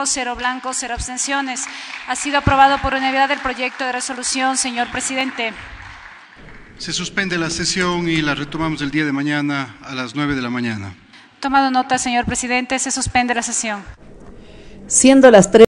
0 blancos, 0 abstenciones. Ha sido aprobado por unanimidad el proyecto de resolución, señor presidente. Se suspende la sesión y la retomamos el día de mañana a las 9 de la mañana. Tomado nota, señor presidente, se suspende la sesión. Siendo las 3.